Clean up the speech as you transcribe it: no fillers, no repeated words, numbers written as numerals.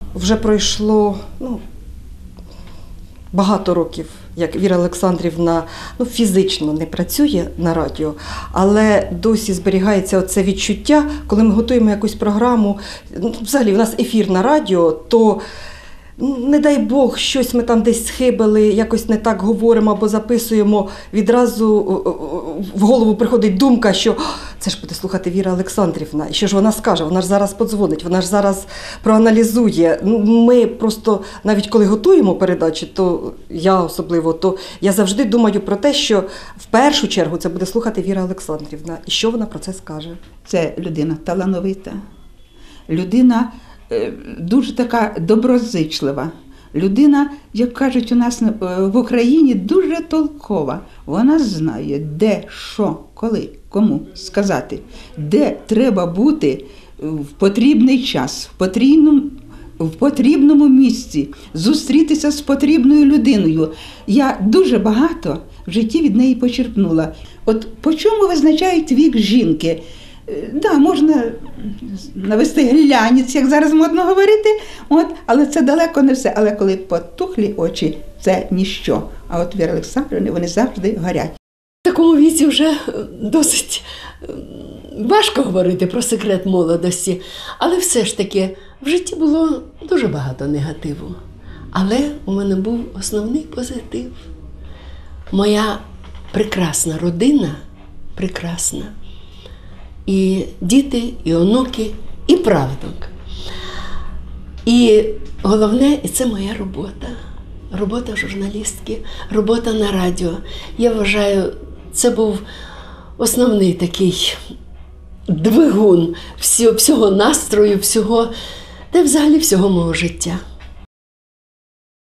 вже пройшло багато років, як Віра Олександрівна фізично не працює на радіо, але досі зберігається оце відчуття, коли ми готуємо якусь програму, взагалі в нас ефір на радіо, то не дай Бог, щось ми там десь схибили, якось не так говоримо або записуємо, відразу в голову приходить думка, що це ж буде слухати Віра Олександрівна, і що ж вона скаже, вона ж зараз подзвонить, вона ж зараз проаналізує. Ми просто, навіть коли готуємо передачі, то я особливо, то я завжди думаю про те, що в першу чергу це буде слухати Віра Олександрівна, і що вона про це скаже. Це людина талановита, людина дуже така доброзичлива. Людина, як кажуть у нас в Україні, дуже толкова. Вона знає, де, що, коли, кому сказати, де треба бути в потрібний час, в потрібному місці, зустрітися з потрібною людиною. Я дуже багато в житті від неї почерпнула. От по чому визначають вік жінки? Да, можна навести глянець, як зараз модно говорити, але це далеко не все. Але коли потухлі очі, це ніщо. А от Віра Олександрівна, вони завжди горять. В такому віці вже досить важко говорити про секрет молодості, але все ж таки в житті було дуже багато негативу. Але у мене був основний позитив. Моя прекрасна родина, прекрасна. І діти, і онуки, і правнук. І головне, і це моя робота. Робота журналістки, робота на радіо. Я вважаю, це був основний такий двигун всього настрою, взагалі всього мого життя.